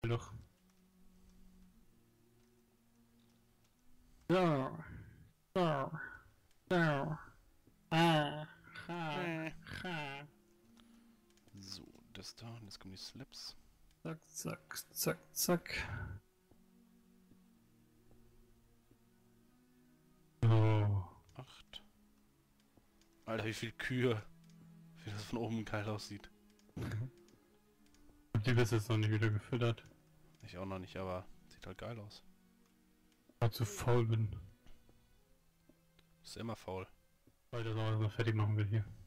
Doch. So. So. So. Ah. Ha. Ha. So, das da. Und jetzt kommen die Slaps. Zack, zack, zack, zack. So. 8. Alter, wie viel Kühe. Wie das von oben geil aussieht. Die bis jetzt noch nicht wieder gefüttert. Ich auch noch nicht, aber sieht halt geil aus. Weil ich zu faul bin. Ist immer faul. Weil ich das auch erstmal fertig machen will hier.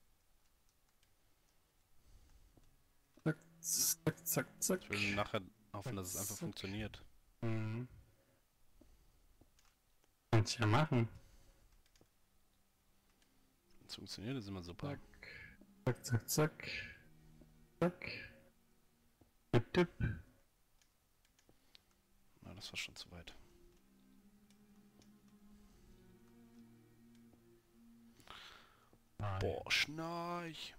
Zack, zack, zack, zack. Ich will nachher hoffen, dass es einfach funktioniert. Mhm. Kannst ja machen. Wenn es funktioniert, ist immer super. Zack, zack, zack. Zack. Tipp, tipp. Na, das war schon zu weit. Nein. Boah, Schnarch.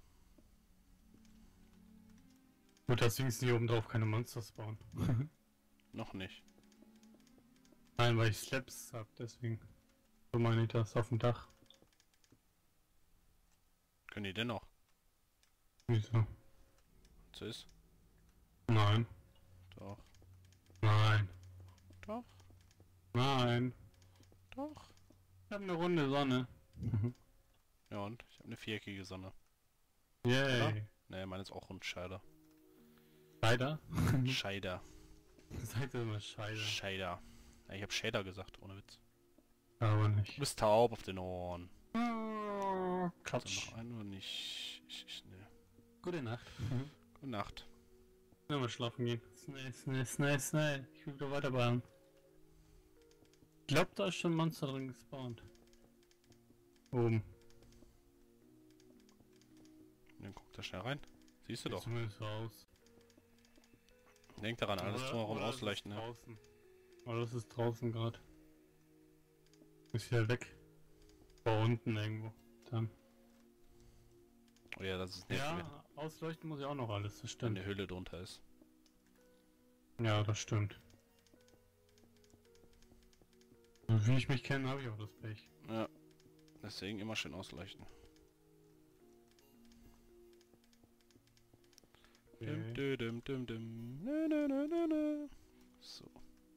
Gut, deswegen ist hier oben drauf keine Monster spawnen. Noch nicht. Nein, weil ich Slaps hab, deswegen. So meine ich das auf dem Dach. Können die denn noch? Wieso? So ist? Nein. Doch. Nein. Doch. Nein. Doch. Ich hab eine runde Sonne. Ja und? Ich habe eine viereckige Sonne. Yay. Ne, meine ist auch Rundscheider. Scheider? Scheider. Sagt ihr immer Scheider? Shader. Ja, ich hab Shader gesagt, ohne Witz. Aber Du nicht. bist taub auf den Ohren. Oh, Ist da Quatsch. noch ein oder nicht? Ne. Gute Nacht. Gute Nacht. Ja, mal schlafen gehen. Schnell. Ich will wieder weiterbauen. Ich glaub, da ist schon ein Monster drin gespawnt. Oben. Dann guck da schnell rein. Siehst du doch. Zumindest raus. Denk daran, alles drumherum ausleuchten, ne? Draußen. Oder das ist draußen gerade. Ist wieder weg. Da unten irgendwo. Dann. Oh ja, das ist nervig, Ja, ausleuchten muss ich auch noch alles, das wenn stimmt. eine Hülle drunter ist. Ja, das stimmt. Und wie ich mich kenne, habe ich auch das Pech. Ja. Deswegen immer schön ausleuchten. Okay. Dim, dim, dim, dim. Nö, nö, nö, nö, nö. So.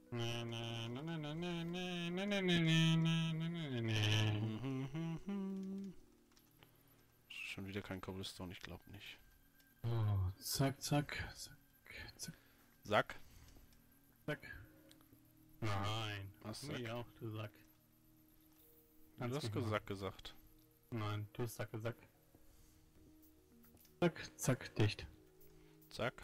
Schon wieder kein Cobblestone, ich glaube nicht. Oh, zack, zack, zack, zack, Sack? zack. Nein. Was, Du Sack? auch, du Sack. Du hast Sack gesagt. Nein, du hast Sack gesagt. Zack, zack, dicht. Zack.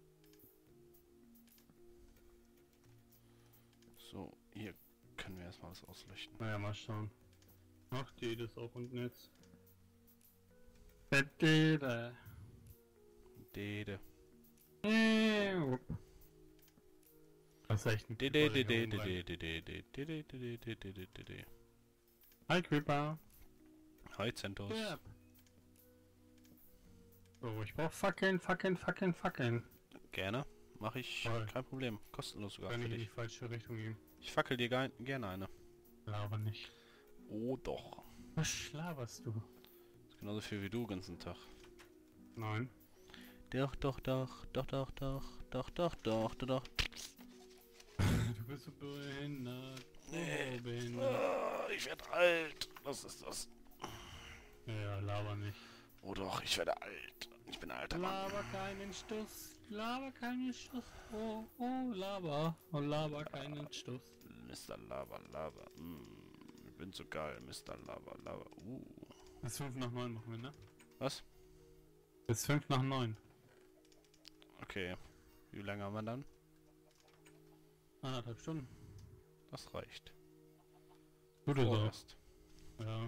So, hier können wir erstmal was ausleuchten. Naja, mal schauen. Macht die das auch unten jetzt? Bitte. Dede. Das ist echt ein Dede, Creeper, dede, der hier dede, dede, dede, dede, dede, dede, dede. Hi Creeper. Hi Zentos. Ja. So, ich brauch Fackeln. Gerne. Mach ich. Toll. Kein Problem. Kostenlos sogar Kann für ich in die dich. falsche Richtung gehen? Ich fackel dir gerne eine. Laber nicht. Oh doch. Was laberst du? Das ist genauso viel wie du den ganzen Tag. Nein. Doch. Du bist so behindert. Nee. Oh, behindert. Ich werde alt. Was ist das? Ja, laber nicht. Oh doch, ich werde alt. Ich bin ein alter Mann. Laber keinen Stuss. Laber keinen Stuss. Oh, laber. Oh, laber keinen Stuss. Mr. Lava. Ich bin so geil, Mr. Lava. Bis 5 nach 9 machen wir, ne? Was? Bis 5 nach 9. Okay. Wie lange haben wir dann? 1,5 Stunden. Das reicht. Gut oder so. Vorerst. Ja.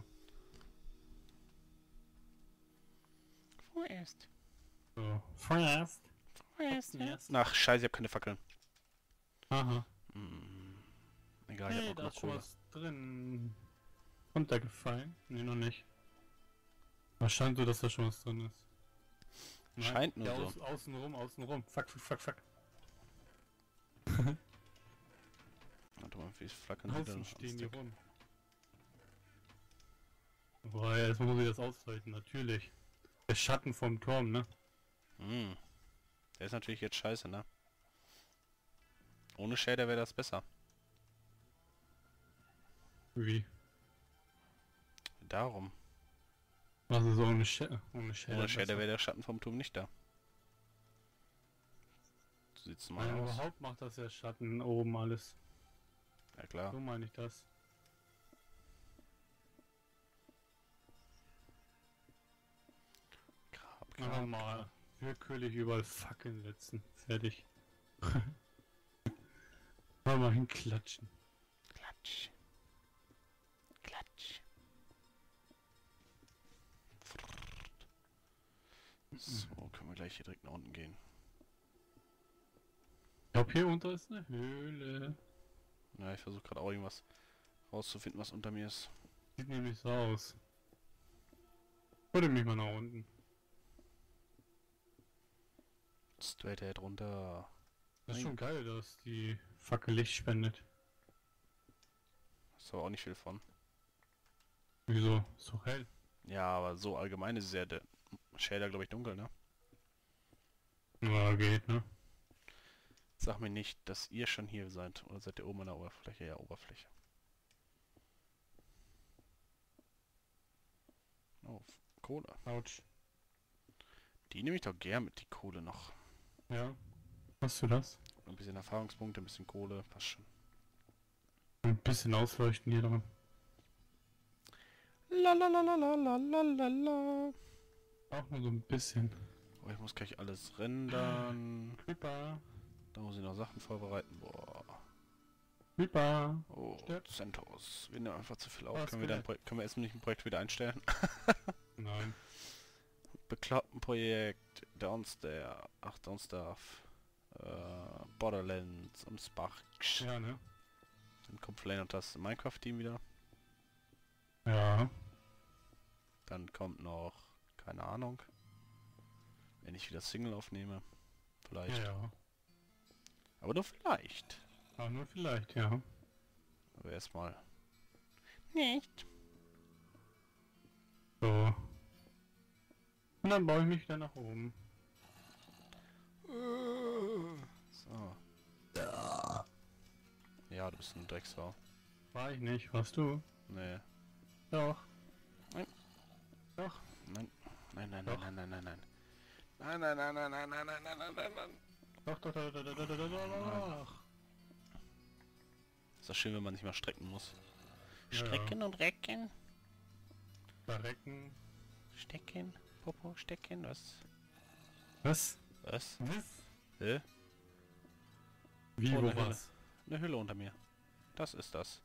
Vorerst. So. Vorerst. Ach, scheiße, ich hab keine Fackeln. Aha. Egal, ich Hey, hab da noch ist schon Kohle. was drin. Runtergefallen? Ne, noch nicht. Es scheint so, dass da schon was drin ist. Nein, Scheint nur ja, so. außenrum. Fuck. Warte mal, wie flackern die Außen dann? stehen die rum. Boah, ja, jetzt muss ich das ausleuchten, natürlich. Der Schatten vom Turm, ne? Hm. Der ist natürlich jetzt scheiße, ne? Ohne Shader wäre das besser. Wie? Darum. Also so ohne Shader. Ohne Shader, Ohne Shader besser. wäre der Schatten vom Turm nicht da. So sieht's mal Ja, aus. überhaupt macht das ja Schatten oben alles. Ja klar. So meine ich das. Einfach mal willkürlich überall Fackeln setzen. Fertig. Mal hinklatschen. Klatsch. Klatsch. So, können wir gleich hier direkt nach unten gehen. Ich glaube, hier unter ist eine Höhle. Ja, ich versuche gerade auch irgendwas rauszufinden, was unter mir ist. Sieht nämlich so aus. Würde mich mal nach unten. Straight ahead runter. Das ist Nein. schon geil, dass die Fackel Licht spendet. Ist aber auch nicht viel von. Wieso? Ist doch hell. Ja, aber so allgemein ist es ja der Shader, glaube ich, dunkel, ne? Ja, geht, ne? Sag mir nicht, dass ihr schon hier seid. Oder seid ihr oben an der Oberfläche? Ja, Oberfläche. Oh, Kohle. Autsch. Die nehme ich doch gern mit, die Kohle noch. Ja. Hast du das? Ein bisschen Erfahrungspunkte, ein bisschen Kohle, passt schon. Ein bisschen ausleuchten hier dran. La la la la la la la la la. Auch nur so ein bisschen. Oh, ich muss gleich alles rendern. Creeper. Da muss ich noch Sachen vorbereiten. Boah. Creeper. Oh, Stirb. CentOS. Wir nehmen einfach zu viel auf. Was Können wir erstmal nicht ein Projekt wieder einstellen? Nein. Bekloppten Projekt. Downstairs. Ach, Downstaff. Borderlands und Spark. Ja, ne? Dann kommt vielleicht noch das Minecraft-Team wieder. Ja. Dann kommt noch, keine Ahnung, wenn ich wieder Single aufnehme. Vielleicht. Ja. Aber nur vielleicht. Aber nur vielleicht, ja. Aber erstmal. Nicht. So. Und dann baue ich mich wieder nach oben. So. Ja, du bist ein Drecksau. War ich nicht, warst du? Nee. Doch. Nein. Doch. Nein. Nein, nein, Doch. nein, nein, nein, nein, nein. Nein, nein, nein, nein, nein, nein, nein, nein, nein, nein, nein. Doch, doch, doch, doch, doch, doch, doch, doch, doch. Ist doch schön, wenn man nicht mal strecken muss. Ja, Strecken und recken. Verrecken. Stecken. Popo, stecken. Was? Was? Was? Was? Hä? Wie, Oh, wo eine Höhle. was? Eine Hülle unter mir. Das ist das.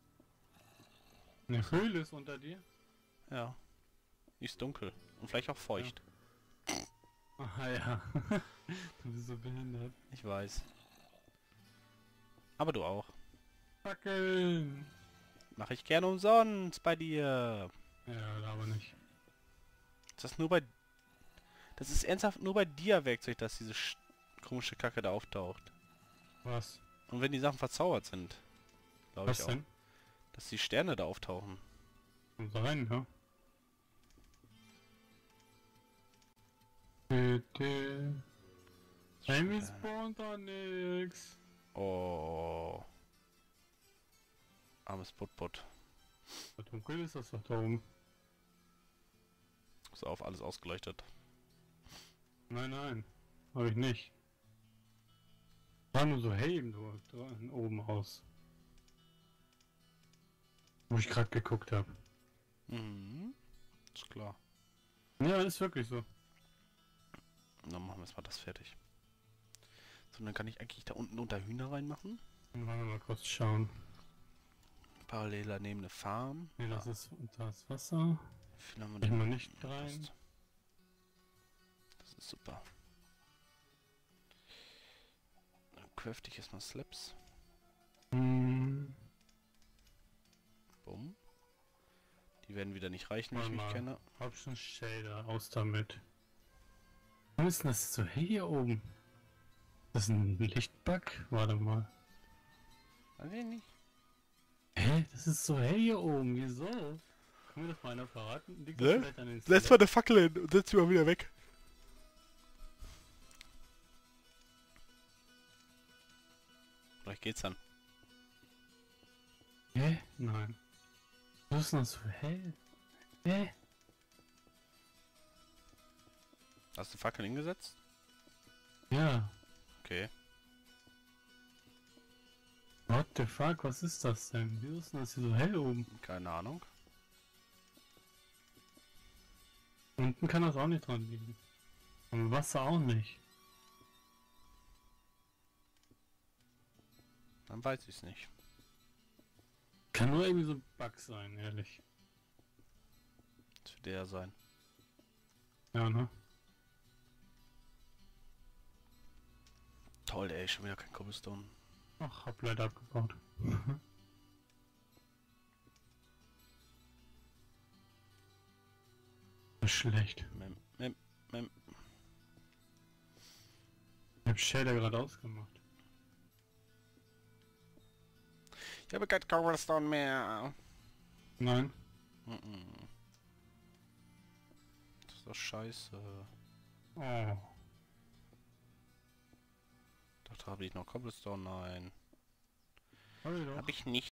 Eine Höhle ist unter dir? Ja. Die ist dunkel. Und vielleicht auch feucht. Ah ja. Du bist so behindert. Ich weiß. Aber du auch. Fackeln! Mache ich gerne umsonst bei dir. Ja, aber nicht. Ist das nur bei... Das ist ernsthaft nur bei dir Werkzeug, dass diese komische Kacke da auftaucht. Was? Und wenn die Sachen verzaubert sind. Glaube ich Was auch. denn? Dass die Sterne da auftauchen. Kann sein, ja. Bitte. Hey, mir spawnt da nix. Oh. Armes Putput. So dunkel ist das doch da oben. Ist auf alles ausgeleuchtet. Nein, nein. Hab ich nicht. War nur so hell eben oben aus. Wo ich gerade geguckt habe. Mhm. Ist klar. Ja, ist wirklich so. Dann machen wir erstmal das fertig. So, dann kann ich eigentlich da unten unter Hühner reinmachen. Dann wollen wir mal kurz schauen. Parallel daneben eine Farm. Ne, das ist unter das Wasser. Wie viel haben wir Ich denn? mal nicht rein. Das ist super. Dann crafte ich erstmal Slabs. Hm. Bumm. Die werden wieder nicht reichen, wie ich Warte mich mal. kenne. Hab schon Shader, aus damit. Warum ist denn das so hell hier oben? Das ist ein Lichtbug? Warte mal. Weiß ich nicht. Hä? Das ist so hell hier oben. Wieso? Kann mir das mal einer verraten? Liegt das Ne? vielleicht an den Lass mal eine Fackel hin und setz sie mal wieder weg. Vielleicht geht's dann. Hä? Nein. Was ist denn das so hell? Hä? Hast du Fackeln hingesetzt? Ja. Okay. What the fuck? Was ist das denn? Wieso ist denn das hier so hell oben? Keine Ahnung. Unten kann das auch nicht dran liegen. Und Wasser auch nicht. Dann weiß ich's nicht. Kann nur irgendwie so ein Bug sein, ehrlich. Das wird der sein. Ja, ne? Toll, ey, schon wieder kein Cobblestone. Ach, hab leider abgebaut. Schlecht. Mem. Ich hab Shader gerade ausgemacht. Ich habe kein Cobblestone mehr. Nein. Das ist doch scheiße. Oh. Dachte, habe ich noch Cobblestone? Nein. Hab ich doch. Hab ich nicht.